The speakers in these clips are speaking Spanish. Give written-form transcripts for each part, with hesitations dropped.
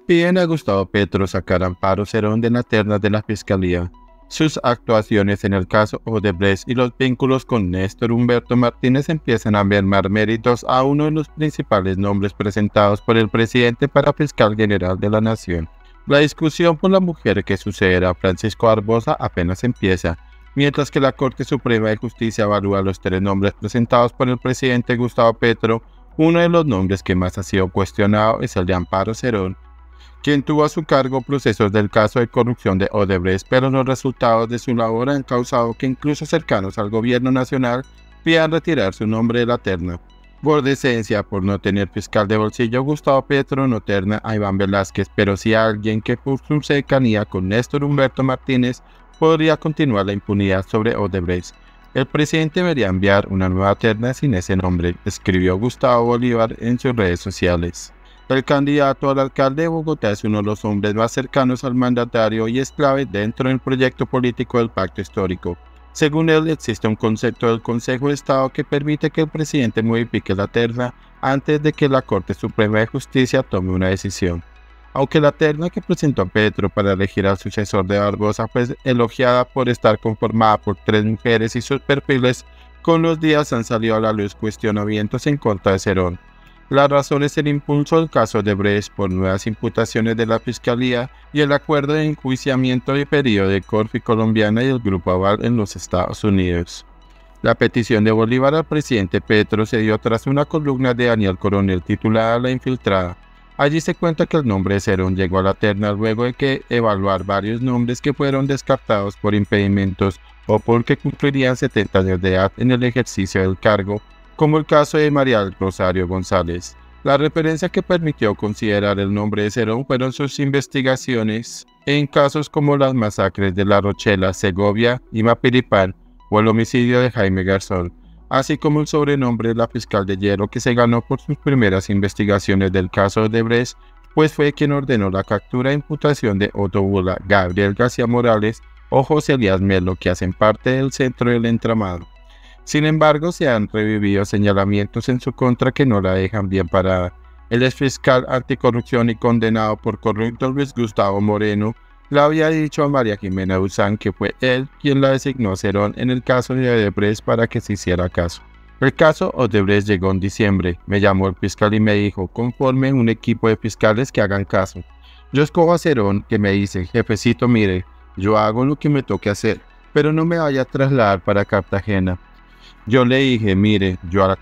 Piden a Gustavo Petro sacar a Amparo Serón de la terna de la Fiscalía. Sus actuaciones en el caso Odebrecht y los vínculos con Néstor Humberto Martínez empiezan a mermar méritos a uno de los principales nombres presentados por el presidente para fiscal general de la Nación. La discusión por la mujer que sucederá a Francisco Barbosa apenas empieza, mientras que la Corte Suprema de Justicia evalúa los tres nombres presentados por el presidente Gustavo Petro. Uno de los nombres que más ha sido cuestionado es el de Amparo Serón, quien tuvo a su cargo procesos del caso de corrupción de Odebrecht, pero los resultados de su labor han causado que incluso cercanos al gobierno nacional pidan retirar su nombre de la terna. Por decencia, por no tener fiscal de bolsillo, Gustavo Petro no terna a Iván Velázquez, pero sí a alguien que por su cercanía con Néstor Humberto Martínez podría continuar la impunidad sobre Odebrecht. El presidente debería enviar una nueva terna sin ese nombre, escribió Gustavo Bolívar en sus redes sociales. El candidato al alcalde de Bogotá es uno de los hombres más cercanos al mandatario y es clave dentro del proyecto político del Pacto Histórico. Según él, existe un concepto del Consejo de Estado que permite que el presidente modifique la terna antes de que la Corte Suprema de Justicia tome una decisión. Aunque la terna que presentó Petro para elegir al sucesor de Barbosa fue elogiada por estar conformada por tres mujeres y sus perfiles, con los días han salido a la luz cuestionamientos en contra de Serón. La razón es el impulso del caso Odebrecht por nuevas imputaciones de la Fiscalía y el acuerdo de enjuiciamiento diferido de Corfi Colombiana y el Grupo Aval en los Estados Unidos. La petición de Bolívar al presidente Petro se dio tras una columna de Daniel Coronel titulada La Infiltrada. Allí se cuenta que el nombre de Serón llegó a la terna luego de que evaluar varios nombres que fueron descartados por impedimentos o porque cumplirían 70 años de edad en el ejercicio del cargo, como el caso de María del Rosario González. La referencia que permitió considerar el nombre de Serón fueron sus investigaciones en casos como las masacres de La Rochela, Segovia y Mapiripán o el homicidio de Jaime Garzón, así como el sobrenombre de la fiscal de Hierro que se ganó por sus primeras investigaciones del caso de Odebrecht, pues fue quien ordenó la captura e imputación de Otto Bula, Gabriel García Morales o José Elías Melo, que hacen parte del centro del entramado. Sin embargo, se han revivido señalamientos en su contra que no la dejan bien parada. El exfiscal anticorrupción y condenado por corrupto Luis Gustavo Moreno le había dicho a María Jimena Duzán que fue él quien la designó Serón en el caso de Odebrecht para que se hiciera caso. El caso Odebrecht llegó en diciembre. Me llamó el fiscal y me dijo, conforme un equipo de fiscales que hagan caso. Yo escojo a Serón, que me dice, jefecito, mire, yo hago lo que me toque hacer, pero no me vaya a trasladar para Cartagena. Yo le dije, mire,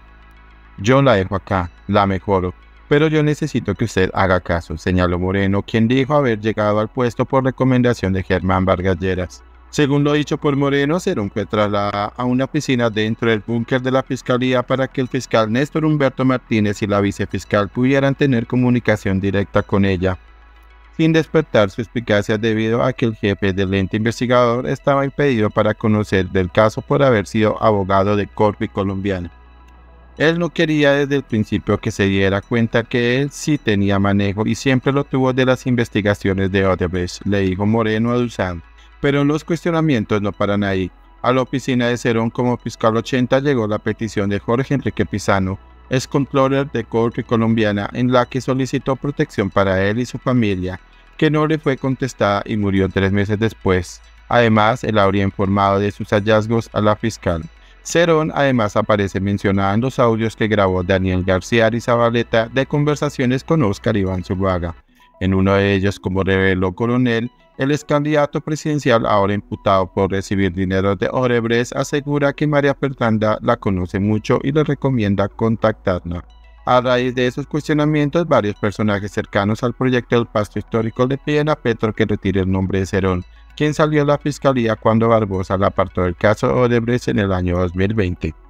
yo la dejo acá, la mejoro, pero yo necesito que usted haga caso, señaló Moreno, quien dijo haber llegado al puesto por recomendación de Germán Vargas Lleras. Según lo dicho por Moreno, Serón fue trasladada a una oficina dentro del búnker de la Fiscalía para que el fiscal Néstor Humberto Martínez y la vicefiscal pudieran tener comunicación directa con ella, sin despertar suspicacias debido a que el jefe del ente investigador estaba impedido para conocer del caso por haber sido abogado de Corfi Colombiana. Él no quería desde el principio que se diera cuenta que él sí tenía manejo y siempre lo tuvo de las investigaciones de Odebrecht, le dijo Moreno a Duzán. Pero los cuestionamientos no paran ahí. A la oficina de Serón como fiscal 80 llegó la petición de Jorge Enrique Pizano, ex-comptroller de Corfi Colombiana, en la que solicitó protección para él y su familia, que no le fue contestada y murió 3 meses después. Además, él habría informado de sus hallazgos a la fiscal. Serón además aparece mencionada en los audios que grabó Daniel García Arizabaleta de conversaciones con Óscar Iván Zuluaga. En uno de ellos, como reveló Coronel, el ex candidato presidencial, ahora imputado por recibir dinero de Odebrecht, asegura que María Fernanda la conoce mucho y le recomienda contactarla. A raíz de esos cuestionamientos, varios personajes cercanos al proyecto del Pacto Histórico le piden a Petro que retire el nombre de Serón, quien salió a la Fiscalía cuando Barbosa la apartó del caso Odebrecht en el año 2020.